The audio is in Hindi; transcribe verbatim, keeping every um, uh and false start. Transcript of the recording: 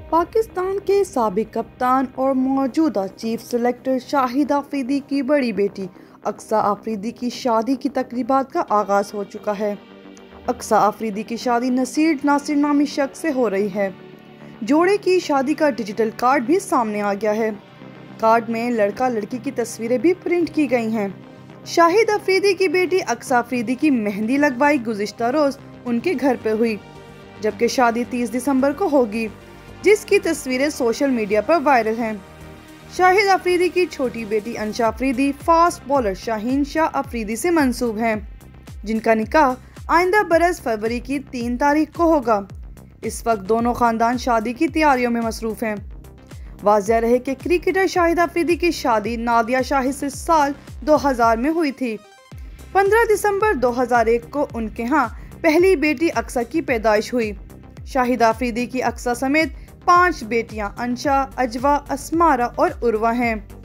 पाकिस्तान के साबिक कप्तान और मौजूदा चीफ सेलेक्टर शाहिद अफरीदी की बड़ी बेटी अक्सा अफरीदी की शादी की तकरीबात का आगाज़ हो चुका है। अक्सा अफरीदी की शादी नसीर नासिर नामी शख्स से हो रही है। जोड़े की शादी का डिजिटल कार्ड भी सामने आ गया है। कार्ड में लड़का लड़की की तस्वीरें भी प्रिंट की गई हैं। शाहिद अफरीदी की बेटी अक्सा अफरीदी की मेहंदी लगवाई गुज़िश्ता रोज़ उनके घर पे हुई, जबकि शादी तीस दिसंबर को होगी, जिसकी तस्वीरें सोशल मीडिया पर वायरल हैं। शाहिद अफरीदी की छोटी बेटी अंशा अफरीदी फास्ट बॉलर शाहीन शाह अफरीदी से मंसूब हैं, जिनका निकाह आइंदा बरस फरवरी की तीन तारीख को होगा। इस वक्त दोनों खानदान शादी की तैयारियों में मसरूफ हैं। वाज़ेह रहे कि क्रिकेटर शाहिद अफरीदी की शादी नादिया शाहिद से साल दो हज़ार में हुई थी। पंद्रह दिसंबर दो हज़ार एक को उनके यहाँ पहली बेटी अक्सा की पैदाइश हुई। शाहिद अफरीदी की अक्सा समेत पांच बेटियां अंशा, अजवा, अस्मारा और उर्वा हैं।